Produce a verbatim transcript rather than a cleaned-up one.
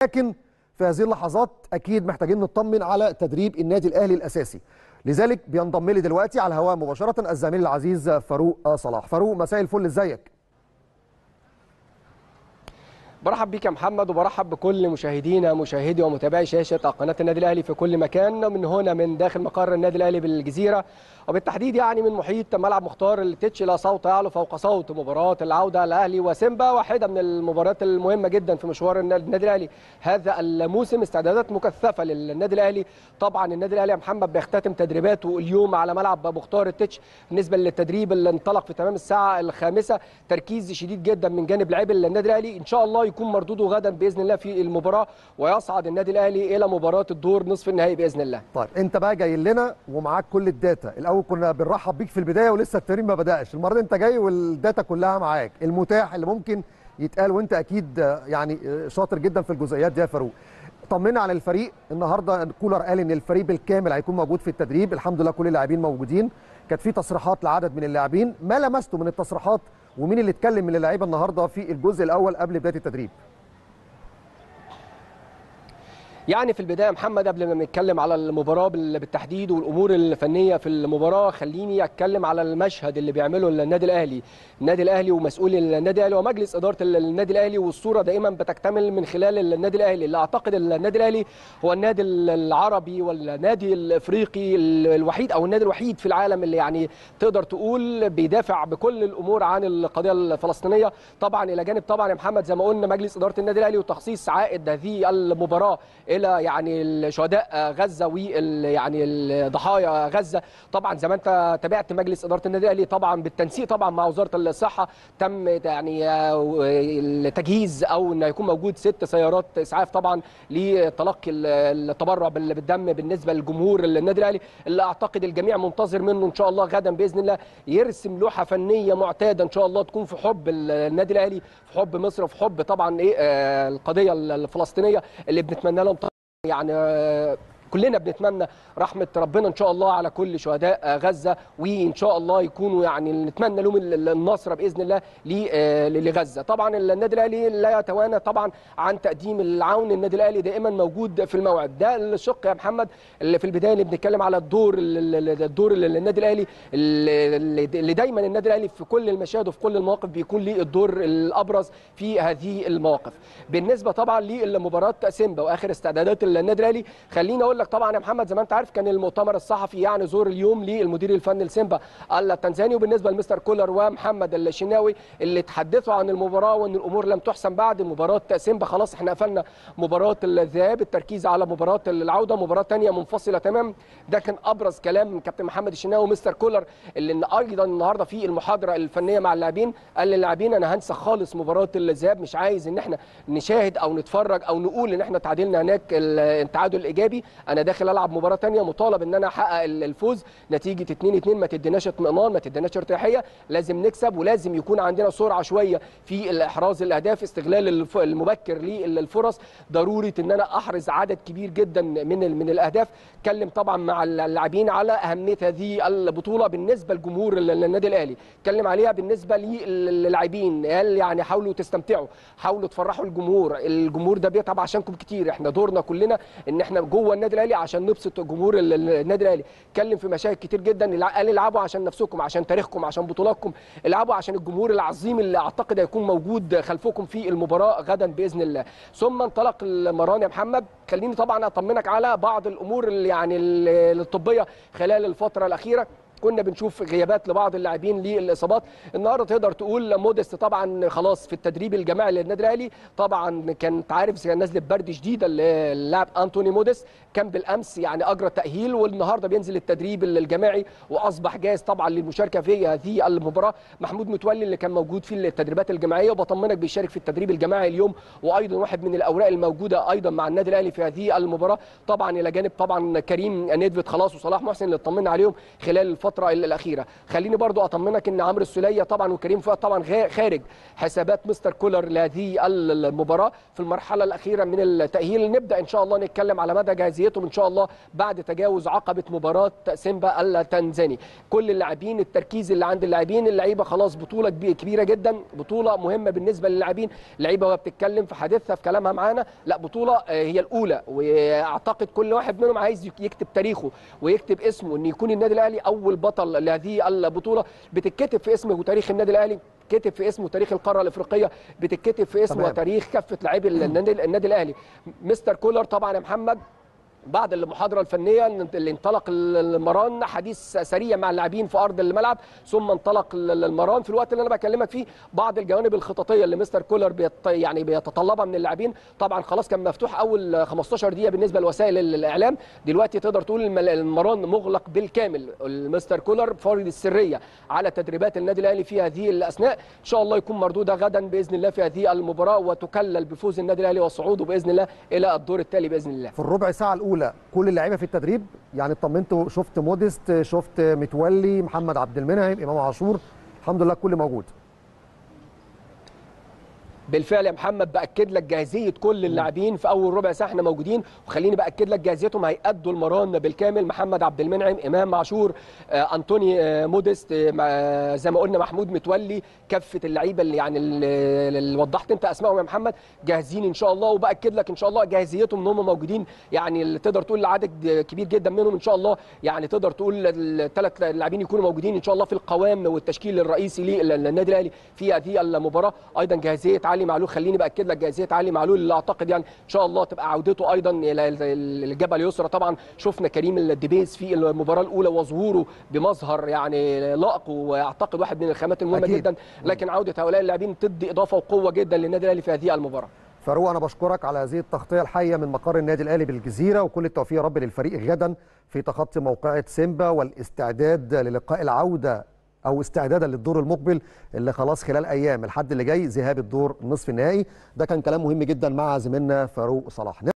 لكن في هذه اللحظات اكيد محتاجين نطمن على تدريب النادي الاهلي الاساسي. لذلك بينضم لي دلوقتي على الهواء مباشره الزميل العزيز فاروق صلاح. فاروق مساء الفل، ازيك؟ برحب بيك يا محمد، وبرحب بكل مشاهدينا مشاهدي ومتابعي شاشه قناه النادي الاهلي في كل مكان، من هنا من داخل مقر النادي الاهلي بالجزيره، وبالتحديد يعني من محيط ملعب مختار التتش. لا صوت يعلو فوق صوت مباراه العوده الاهلي وسيمبا، واحده من المباريات المهمه جدا في مشوار النادي الاهلي هذا الموسم. استعدادات مكثفه للنادي الاهلي. طبعا النادي الاهلي يا محمد بيختتم تدريباته اليوم على ملعب مختار التتش. بالنسبه للتدريب اللي انطلق في تمام الساعه الخامسه، تركيز شديد جدا من جانب لاعبي النادي الاهلي. ان شاء الله يكون مردوده غدا باذن الله في المباراه، ويصعد النادي الاهلي الى مباراه الدور نصف النهائي باذن الله. طيب انت بقى جاي لنا ومعاك كل الداتا. الاول كنا بنرحب بيك في البدايه ولسه التمرين ما بداش، المره دي انت جاي والداتا كلها معاك، المتاح اللي ممكن يتقال، وانت اكيد يعني شاطر جدا في الجزئيات دي يا فاروق. طمنا على الفريق. النهارده كولر قال ان الفريق بالكامل هيكون موجود في التدريب، الحمد لله كل اللاعبين موجودين. كانت في تصريحات لعدد من اللاعبين، ما لمسته من التصريحات ومين اللي اتكلم من اللعيبه النهارده في الجزء الاول قبل بدايه التدريب؟ يعني في البدايه محمد، قبل ما نتكلم على المباراه بالتحديد والامور الفنيه في المباراه، خليني اتكلم على المشهد اللي بيعمله النادي الاهلي. النادي الاهلي ومسؤولي النادي الاهلي ومجلس اداره النادي الاهلي، والصوره دائما بتكتمل من خلال النادي الاهلي، اللي اعتقد النادي الاهلي هو النادي العربي والنادي الافريقي الوحيد او النادي الوحيد في العالم اللي يعني تقدر تقول بيدافع بكل الامور عن القضيه الفلسطينيه. طبعا الى جانب طبعا يا محمد زي ما قلنا مجلس اداره النادي الاهلي وتخصيص عائد هذه المباراه الى يعني شهداء غزه ويعني ضحايا غزه. طبعا زي ما انت تابعت مجلس اداره النادي الاهلي طبعا بالتنسيق طبعا مع وزاره الصحه، تم يعني التجهيز او انه يكون موجود ست سيارات اسعاف طبعا لتلقي التبرع بالدم بالنسبه للجمهور النادي الاهلي، اللي اعتقد الجميع منتظر منه ان شاء الله غدا باذن الله يرسم لوحه فنيه معتاده ان شاء الله تكون في حب النادي الاهلي، في حب مصر، في حب طبعا ايه القضيه الفلسطينيه اللي بنتمنى لهم يعني كلنا بنتمنى رحمه ربنا ان شاء الله على كل شهداء غزه، وان شاء الله يكونوا يعني نتمنى لهم النصر باذن الله لغزه. طبعا النادي الاهلي لا يتوانى طبعا عن تقديم العون. النادي الاهلي دائما موجود في الموعد. ده الشق يا محمد اللي في البدايه اللي بنتكلم على الدور الدور النادي الاهلي اللي دايما النادي الاهلي في كل المشاهد وفي كل المواقف بيكون ليه الدور الابرز في هذه المواقف. بالنسبه طبعا لمباراه سيمبا واخر استعدادات النادي الاهلي، خليني اقول لك طبعا يا محمد زي ما انت عارف كان المؤتمر الصحفي يعني زور اليوم للمدير الفني لسيمبا التنزاني، وبالنسبه لمستر كولر ومحمد الشناوي اللي تحدثوا عن المباراه وان الامور لم تحسم بعد مباراه سيمبا. خلاص احنا قفلنا مباراه الذهاب، التركيز على مباراه العوده، مباراه ثانيه منفصله تمام. ده كان ابرز كلام من كابتن محمد الشناوي ومستر كولر، اللي ايضا النهارده في المحاضره الفنيه مع اللاعبين قال للاعبين انا هنسى خالص مباراه الذهاب، مش عايز ان احنا نشاهد او نتفرج او نقول ان احنا تعادلنا هناك التعادل الايجابي. انا داخل العب مباراه ثانيه مطالب ان انا احقق الفوز، نتيجه اتنين اتنين ما تديناش اطمئنان، ما تديناش ارتياحيه، لازم نكسب ولازم يكون عندنا سرعه شويه في احراز الاهداف، استغلال المبكر للفرص، ضروري ان انا احرز عدد كبير جدا من من الاهداف. اتكلم طبعا مع اللاعبين على اهميه هذه البطوله بالنسبه لجمهور النادي الاهلي، اتكلم عليها بالنسبه للاعبين، قال يعني حاولوا تستمتعوا، حاولوا تفرحوا الجمهور، الجمهور ده بيتعب عشانكم كتير، احنا دورنا كلنا ان احنا جوه النادي الاهلي عشان نبسط جمهور النادي الاهلي. اتكلم في مشاهد كتير جدا، قال العبوا عشان نفسكم، عشان تاريخكم، عشان بطولاتكم، العبوا عشان الجمهور العظيم اللي اعتقد هيكون موجود خلفكم في المباراه غدا باذن الله. ثم انطلق المران يا محمد. خليني طبعا اطمنك على بعض الامور اللي يعني الطبيه خلال الفتره الاخيره. كنا بنشوف غيابات لبعض اللاعبين للاصابات. النهارده تقدر تقول موديست طبعا خلاص في التدريب الجماعي للنادي الاهلي، طبعا كانت عارف كان نازله برد شديده اللاعب انتوني موديست، كان بالامس يعني اجرى تاهيل والنهارده بينزل التدريب الجماعي واصبح جاهز طبعا للمشاركه في هذه المباراه. محمود متولي اللي كان موجود في التدريبات الجماعيه وبطمنك بيشارك في التدريب الجماعي اليوم، وايضا واحد من الاوراق الموجوده ايضا مع النادي الاهلي في هذه المباراه. طبعا الى جانب طبعا كريم نيدفيد خلاص وصلاح محسن اللي اطمنا عليهم خلال الفتره الفتره الاخيره. خليني برضو اطمنك ان عمرو السوليه طبعا وكريم فؤاد طبعا خارج حسابات مستر كولر لهذه المباراه في المرحله الاخيره من التاهيل. نبدا ان شاء الله نتكلم على مدى جاهزيتهم ان شاء الله بعد تجاوز عقبه مباراه سيمبا التنزاني. كل اللاعبين التركيز اللي عند اللاعبين، اللعيبه خلاص بطوله كبيره جدا، بطوله مهمه بالنسبه للاعبين. اللعيبه وهي بتتكلم في حديثها في كلامها معانا، لا بطوله هي الاولى، واعتقد كل واحد منهم عايز يكتب تاريخه ويكتب اسمه ان يكون النادي الاهلي اول بطل لهذه البطوله. بتتكتب في اسمه وتاريخ النادي الاهلي، بتتكتب في اسمه تاريخ القاره الافريقيه، بتتكتب في اسمه وتاريخ كافه لاعبي النادي الاهلي. مستر كولر طبعا يا محمد بعد المحاضره الفنيه اللي انطلق المران حديث سريع مع اللاعبين في ارض الملعب، ثم انطلق المران في الوقت اللي انا بكلمك فيه بعض الجوانب الخططيه اللي مستر كولر بيت يعني بيتطلبها من اللاعبين. طبعا خلاص كان مفتوح اول خمستاشر دقيقه بالنسبه لوسائل الاعلام، دلوقتي تقدر تقول المران مغلق بالكامل. المستر كولر فرض السريه على تدريبات النادي الاهلي في هذه الاثناء، ان شاء الله يكون مردوده غدا باذن الله في هذه المباراه وتكلل بفوز النادي الاهلي وصعوده باذن الله الى الدور التالي باذن الله. في الربع ساعه الاولى كل اللعيبه في التدريب يعني اطمنتوا، شفت موديست، شفت متولي، محمد عبد المنعم، امام عاشور، الحمد لله الكل موجود. بالفعل يا محمد باكد لك جاهزيه كل اللاعبين في اول ربع ساعه احنا موجودين، وخليني باكد لك جاهزيتهم هيأدوا المران بالكامل. محمد عبد المنعم، امام عاشور، آه، انطوني آه، موديست، آه، زي ما قلنا محمود متولي، كافه اللعيبه اللي يعني اللي وضحت انت اسمائهم يا محمد جاهزين ان شاء الله. وباكد لك ان شاء الله جاهزيتهم ان هم موجودين، يعني اللي تقدر تقول عدد كبير جدا منهم ان شاء الله، يعني تقدر تقول الثلاث لاعبين يكونوا موجودين ان شاء الله في القوام والتشكيل الرئيسي للنادي الاهلي في هذه المباراه. ايضا جاهزيه علي معلول، خليني باكد لك جاهزيه علي معلول اللي اعتقد يعني ان شاء الله تبقى عودته ايضا الى الجبهه اليسرى. طبعا شفنا كريم الدبيس في المباراه الاولى وظهوره بمظهر يعني لائق، واعتقد واحد من الخامات المهمه جدا، لكن عوده هؤلاء اللاعبين تدي اضافه وقوه جدا للنادي الاهلي في هذه المباراه. فاروق انا بشكرك على هذه التغطيه الحيه من مقر النادي الاهلي بالجزيره، وكل التوفيق يا رب للفريق غدا في تخطي موقعة سيمبا والاستعداد للقاء العوده او استعدادا للدور المقبل اللي خلاص خلال ايام الحد اللي جاي ذهاب الدور نصف النهائي. ده كان كلام مهم جدا مع زميلنا فاروق صلاح.